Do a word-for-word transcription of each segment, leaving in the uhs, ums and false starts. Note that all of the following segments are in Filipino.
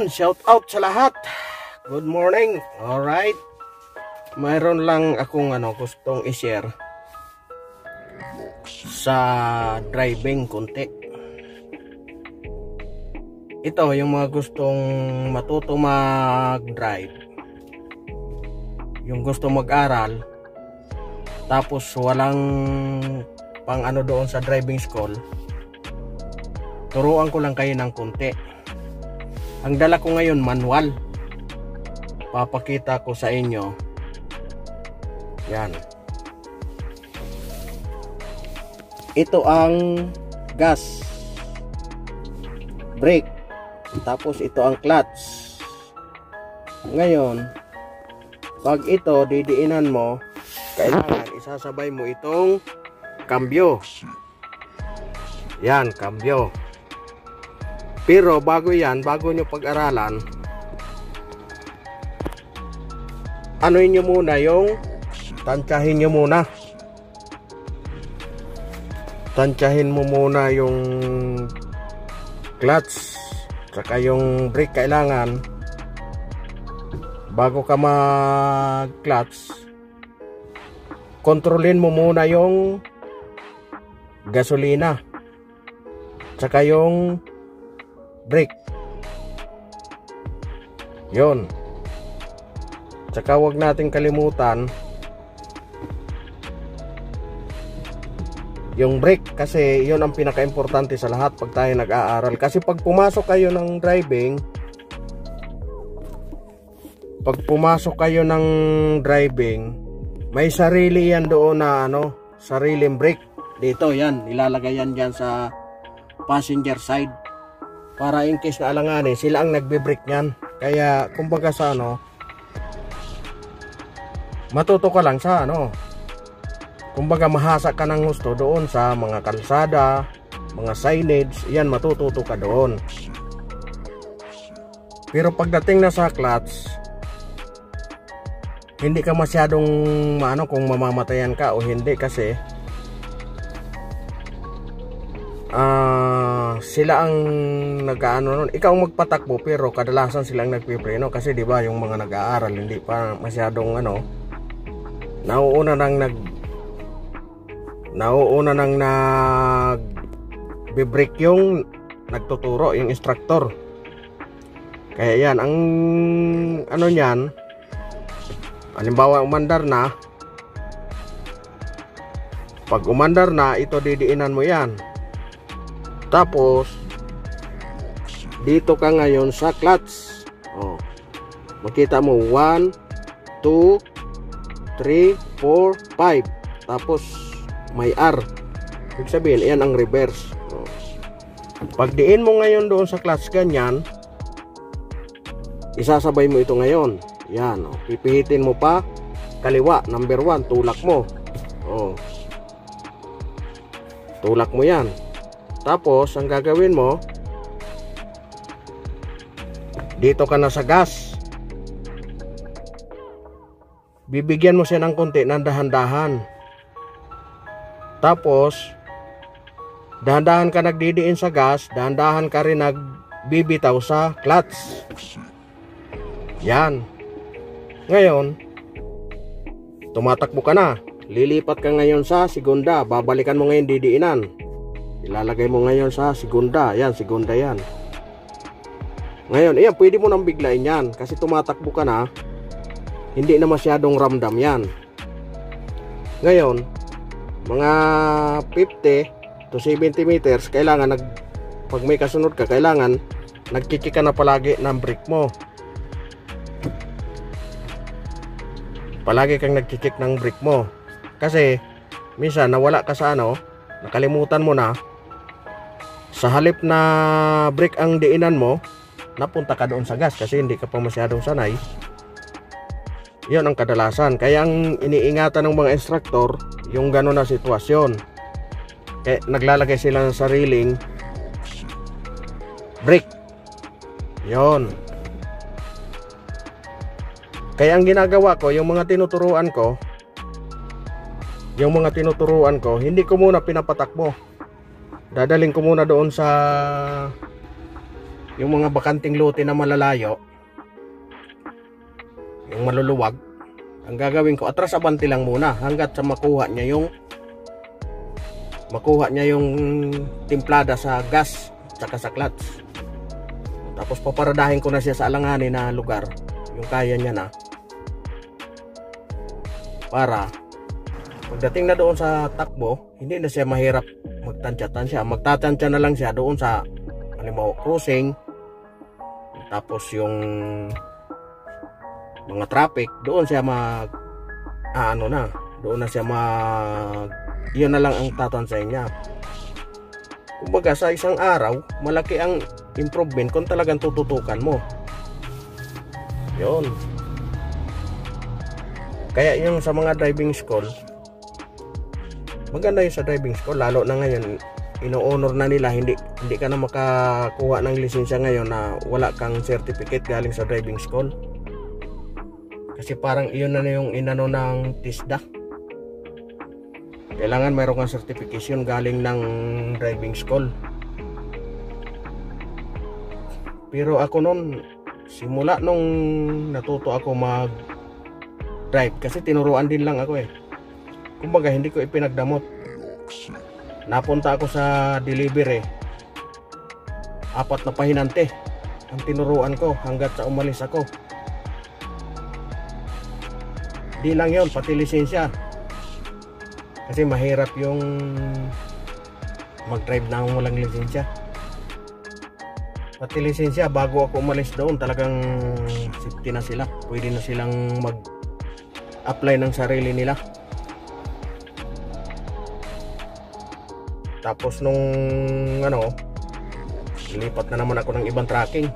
Yan, shout out sa lahat. Good morning. Alright. Mayroon lang akong ano, gustong i-share sa driving konti. Ito yung mga gustong matuto mag-drive, yung gusto mag-aral tapos walang pang ano doon sa driving school. Turuan ko lang kayo ng konti. Ang dala ko ngayon manual. Papakita ko sa inyo. Yan. Ito ang gas, brake, tapos ito ang clutch. Ngayon, pag ito didiinan mo, kailangan isasabay mo itong kambyo. Yan, kambyo. Pero bago yan, bago nyo pag-aralan, anuin nyo muna yung, tansyahin nyo muna. Tansyahin mo muna yung clutch, saka yung brake kailangan. Bago ka mag-clutch, kontrolin mo muna yung gasolina, saka yung brake. Yun. Tsaka huwag natin kalimutan yung brake, kasi yun ang pinaka-importante sa lahat pag tayo nag-aaral. Kasi pag pumasok kayo ng driving, pag pumasok kayo ng driving, may sarili yan doon na ano, sariling brake. Dito yan, nilalagay yan dyan sa passenger side, para in case na alanganin, sila ang nagbe-brake niyan. Kaya kumbaga sa ano, matuto ka lang sa ano, kumbaga mahasa ka ng gusto doon sa mga kalsada, mga signage, yan matututo ka doon. Pero pagdating na sa clutch, hindi ka masyadong maano kung mamamatayan ka o hindi, kasi ah uh, sila ang nag-aano nun. Ikaw magpatakbo pero kadalasan silang nagpipreno, kasi di ba yung mga nag-aaral hindi pa masyadong ano, nauuna nang nag nauuna nang nag be-brake yung nagtuturo, yung instructor. Kaya yan ang ano niyan, halimbawa umandar na, pag umandar na, ito didiinan mo yan. Tapos dito ka ngayon sa clutch. Oh. Makita mo one, two, three, four, five. Tapos may R. Ibig sabihin, yan ang reverse. Oh. Pag diin mo ngayon doon sa clutch ganyan, isasabay mo ito ngayon. Yan, oh. Pipihitin mo pa kaliwa, number one, tulak mo. Oh. Tulak mo yan. Tapos ang gagawin mo, dito ka na sa gas, bibigyan mo siya ng konti ng dahan-dahan. Tapos dahan-dahan ka nagdidiin sa gas, dahan-dahan ka rin nagbibitaw sa clutch. Yan. Ngayon tumatakbo ka na, lilipat ka ngayon sa segunda, babalikan mo ngayon didiinan, ilalagay mo ngayon sa segunda. Yan, segunda yan. Ngayon, ayan, pwede mo nang biglain yan, kasi tumatakbo ka na, hindi na masyadong ramdam yan. Ngayon, mga fifty to seventy meters, kailangan nag, pag may kasunod ka, kailangan nagkikik ka na palagi ng brake mo. Palagi kang nagkikik ng brake mo, kasi minsan nawala ka sa ano, nakalimutan mo na, sa halip na brake ang diinan mo, napunta ka doon sa gas kasi hindi ka pa masyadong sanay. Yun ang kadalasan. Kaya ang iniingatan ng mga instructor, yung gano'n na sitwasyon. Kaya naglalagay sila ng sariling brake. Yun. Kaya ang ginagawa ko, yung mga tinuturuan ko, yung mga tinuturuan ko, hindi ko muna pinapatakbo. Dadaling ko muna doon sa yung mga bakanting lote na malalayo, yung maluluwag, ang gagawin ko, atras abante lang muna hanggat sa makuha niya yung makuha niya yung timplada sa gas tsaka sa clutch. Tapos paparadahin ko na siya sa alanganin na lugar, yung kaya niya na, para pagdating na doon sa takbo, hindi na siya mahirap magtansya-tansya. Magtatansya na lang siya doon sa halimbawa crossing, tapos yung mga traffic, doon siya mag ah, ano na, doon na siya mag yun na lang ang tatansyahin niya. Kumbaga sa isang araw, malaki ang improvement kung talagang tututukan mo. Yun. Kaya yung sa mga driving school, maganda yung sa driving school, lalo na ngayon ino-honor na nila, hindi hindi ka na makakuha ng lisensya ngayon na wala kang certificate galing sa driving school. Kasi parang iyon na yung inano ng TISDA. Kailangan mayroon kang certification galing ng driving school. Pero ako noon, simula nung natuto ako mag drive, kasi tinuruan din lang ako eh. Kumbaga hindi ko ipinagdamot. Napunta ako sa delivery, apat na pahinante ang tinuruan ko hanggat sa umalis ako. Di lang yon, pati lisensya. Kasi mahirap yung mag-drive na walang lisensya. Pati lisensya, bago ako umalis doon, talagang safety na sila. Pwede na silang mag-apply ng sarili nila. Tapos nung ano, lipat na naman ako ng ibang tracking.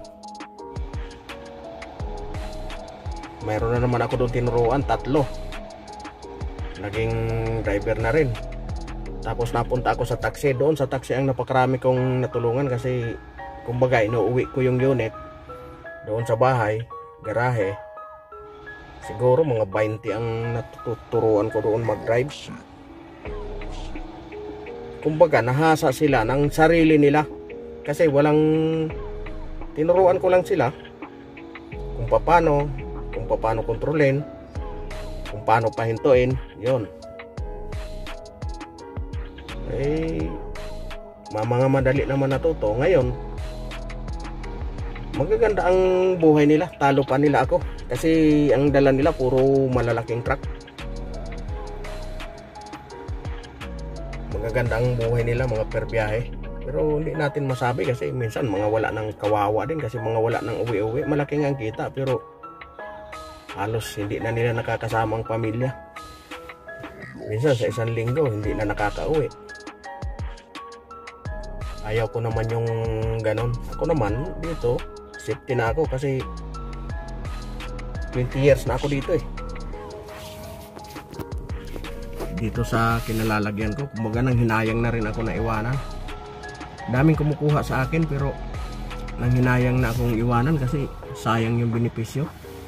Mayroon na naman ako doon tinuruan, tatlo. Naging driver na rin. Tapos napunta ako sa taxi. Doon sa taxi ang napakarami kong natulungan kasi kumbaga inuuwi ko yung unit doon sa bahay, garahe. Siguro mga twenty ang natuturuan ko doon mag-drive. Kumbaga nahasa sila ng sarili nila kasi walang, tinuruan ko lang sila kung paano kung paano kontrolin, kung paano pahintuin, yon. Eh, mga madali naman natuto. Ngayon, magaganda ang buhay nila, talo pa nila ako. Kasi ang dala nila puro malalaking truck. Magaganda ang buhay nila, mga per biyahe. Pero hindi natin masabi kasi minsan mga wala ng kawawa din kasi mga wala ng uwi-uwi. Malaking ang kita pero halos hindi na nila nakakasama ang pamilya. Minsan sa isang linggo hindi na nakakauwi. Ayaw ko naman yung ganon. Ako naman dito, safety na ako kasi twenty years na ako dito eh. Dito sa kinalalagyan ko, kumbaga nang hinayang na rin ako na iwanan. Daming kumukuha sa akin pero nang hinayang na akong iwanan kasi sayang yung benepisyo.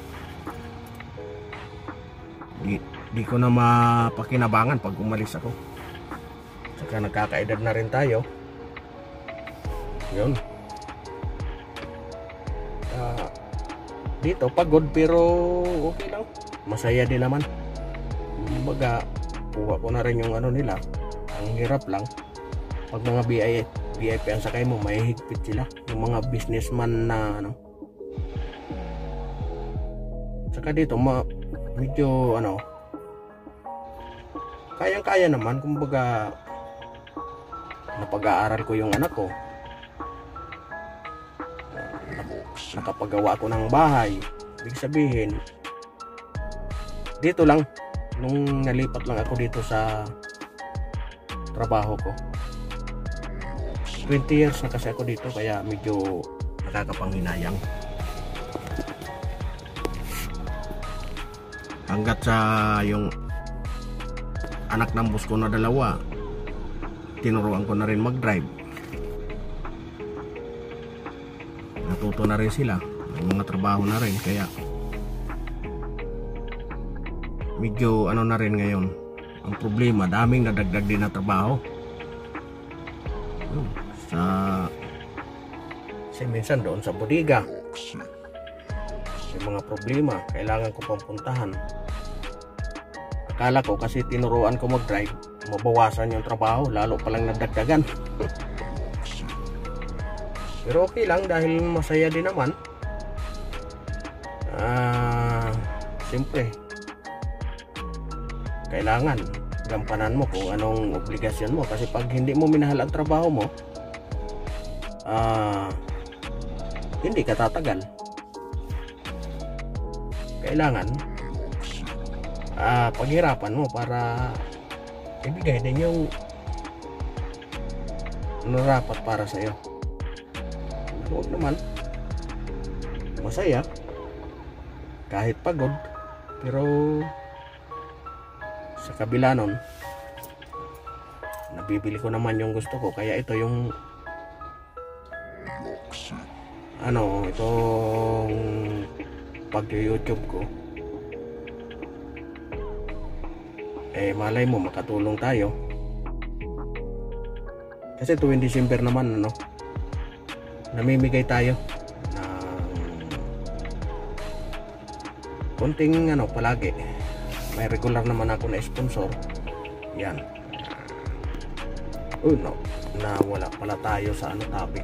Di, di ko na mapakinabangan pag umalis ako. Saka nagkakaedad na rin tayo. Yun. Uh, dito pagod pero okay lang. Masaya din naman. Kumbaga, kuha ko na rin yung ano nila. Ang hirap lang pag mga V I P ang sakay mo, may higpit sila. Yung mga businessman na ano. Saka dito ma medyo ano, kayang-kaya naman. Kumbaga napag-aaral ko yung anak ko, nakapagawa ko ng bahay. Ibig sabihin dito lang, nung nalipat lang ako dito sa trabaho ko, twenty years na kasi ako dito, kaya medyo nakakapanghinayang. Hanggat sa yung anak ng boss ko na dalawa, tinuruan ko na rin mag-drive. Natuto na rin sila, may mga trabaho na rin, kaya medyo ano na rin ngayon. Ang problema, daming nadagdag din na trabaho. Sa Kasi minsan doon sa bodega may mga problema, kailangan ko pang puntahan. Akala ko kasi tinuruan ko mag-drive, mabawasan yung trabaho, lalo palang nadagdagan. Pero okay lang dahil masaya din naman. Ah, siyempre kailangan gampanan mo kung anong obligasyon mo, kasi pag hindi mo minahal ang trabaho mo, ah, hindi ka tatagal. Kailangan ah, paghirapan mo para ibigay din yung narapat para sa'yo. Huwag naman masaya kahit pagod, pero sa kabila nun nabibili ko naman yung gusto ko. Kaya ito yung ano, itong pag-YouTube ko, eh malay mo makatulong tayo. Kasi tuwing December naman, ano, namimigay tayo ng konting ano palagi. May regular naman ako na sponsor. Yan. Oh no, nawala pala tayo sa ano topic.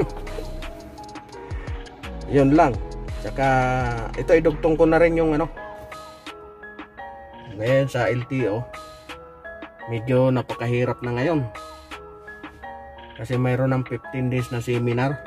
Yun lang. Tsaka ito idugtong ko na rin yung ano. Ngayon sa L T O, medyo napakahirap na ngayon. Kasi mayroon ng fifteen days na seminar.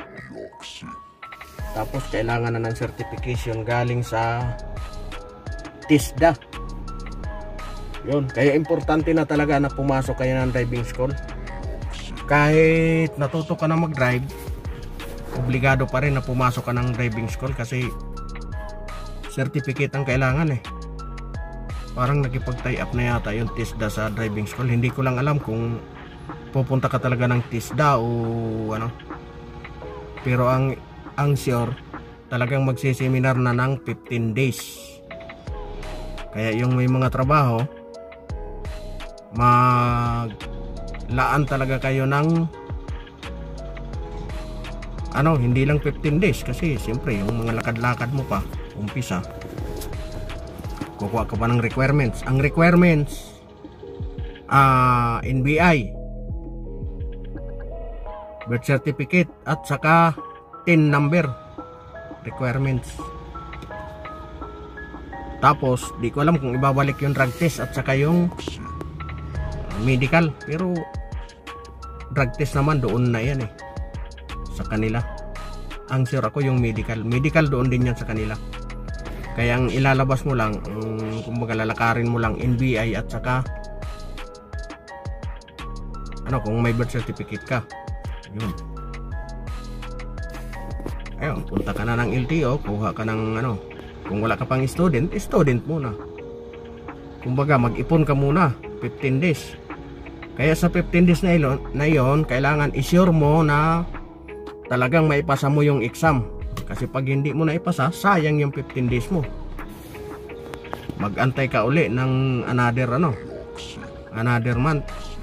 Tapos kailangan na ng certification galing sa TISDA. Yun, kaya importante na talaga na pumasok kayo ng driving school. Kahit natuto ka na mag-drive, obligado pa rin na pumasok ka ng driving school kasi certificate ang kailangan eh. Parang nakipag-tie up na yata yung TISDA sa driving school. Hindi ko lang alam kung pupunta ka talaga ng TISDA o ano. Pero ang ang sure, talagang magsiseminar na ng fifteen days. Kaya yung may mga trabaho, maglaan talaga kayo ng ano, hindi lang fifteen days, kasi siyempre yung mga lakad-lakad mo pa umpisa, kukuha ka pa ng requirements. Ang requirements uh, N B I, birth certificate, at saka T I N number requirements. Tapos di ko alam kung ibabalik yung drug test at saka yung medical, pero drug test naman doon na yan eh sa kanila. Ang sure ako yung medical medical doon din yan sa kanila. Kaya ang ilalabas mo lang, um, kumbaga lalakarin mo lang N B I at saka ano, kung may birth certificate ka, yun. Ayun, punta ka na ng L T O, kuha ka ng ano, kung wala ka pang student, student muna. Kumbaga mag-ipon ka muna fifteen days. Kaya sa fifteen days na yun, na yun kailangan i-sure mo na talagang maipasa mo yung exam. Kasi pag hindi mo na ipasa, sayang yung fifteen days mo. Mag-antay ka uli ng another ano, another month.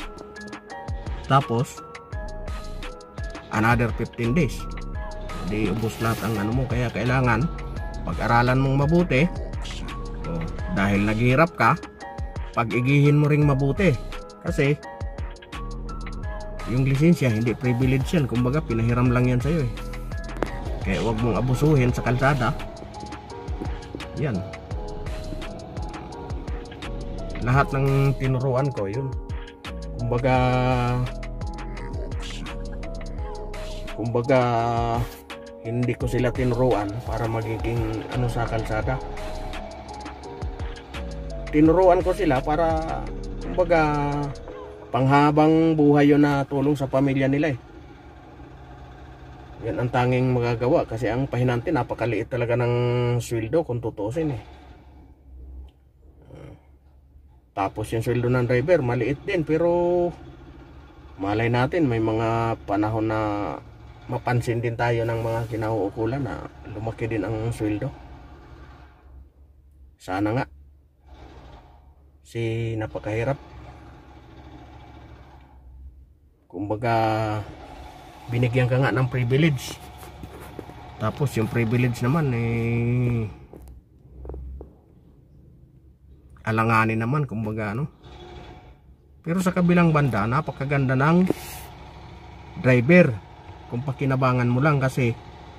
Tapos another fifteen days. Di ubos lahat ang ano mo. Kaya kailangan pag-aralan mong mabuti. Oh, dahil naghihirap ka, pag-igihin mo ring mabuti. Kasi yung lisensya hindi privilege yan, kumbaga pinahiram lang yan sa'yo eh. Kaya huwag mong abusuhin sa kalsada. Yan, lahat ng tinuruan ko yun, kumbaga kumbaga hindi ko sila tinuruan para magiging ano sa kalsada. Tinuruan ko sila para kumbaga panghabang buhay yun na tulong sa pamilya nila eh. Yan ang tanging magagawa kasi ang pahinante napakaliit talaga ng sweldo kung tutusin eh. Tapos yung sweldo ng driver maliit din, pero malay natin may mga panahon na mapansin din tayo ng mga kinauukulan na lumaki din ang sweldo. Sana nga. Si napakahirap. Kumbaga binigyan ka nga ng privilege Tapos yung privilege naman eh alanganin naman kumbaga ano. Pero sa kabilang banda, napakaganda ng driver kung pakinabangan mo lang, kasi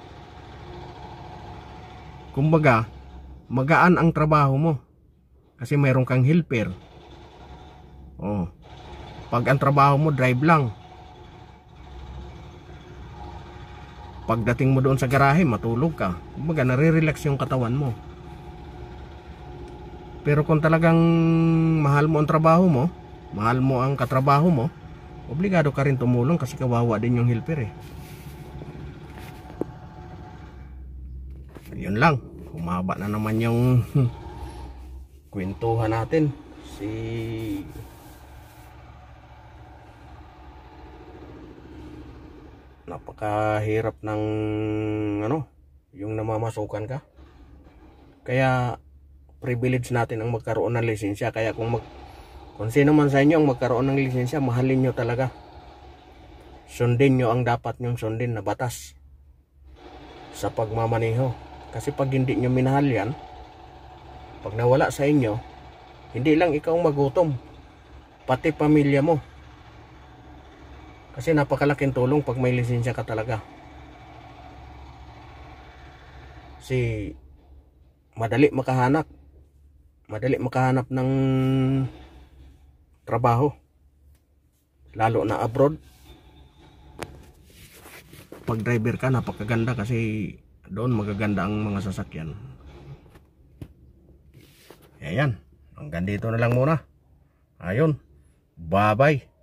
kumbaga magaan ang trabaho mo kasi mayroon kang helper. Oh. Pag ang trabaho mo drive lang, pagdating mo doon sa garahe matulog ka. Kumbaga nare-relax yung katawan mo. Pero kung talagang mahal mo ang trabaho mo, mahal mo ang katrabaho mo, obligado ka rin tumulong kasi kawawa din yung helper eh. Yun lang, humaba na naman yung kwentuhan natin. Si napakahirap ng ano, yung namamasukan ka. Kaya privilege natin ang magkaroon ng lisensya. Kaya kung mag, kung sino man sa inyo ang magkaroon ng lisensya, mahalin nyo talaga. Sundin nyo ang dapat nyong sundin na batas sa pagmamaneho. Kasi pag hindi nyo minahal yan, pag nawala sa inyo, hindi lang ikaw magutom, pati pamilya mo. Kasi napakalaking tulong pag may lisensya ka talaga. Kasi madali makahanap. Madali makahanap ng trabaho. Lalo na abroad. Pag driver ka, napakaganda kasi doon magaganda ang mga sasakyan. Ayan. Hanggang dito na lang muna. Ayun. Bye bye.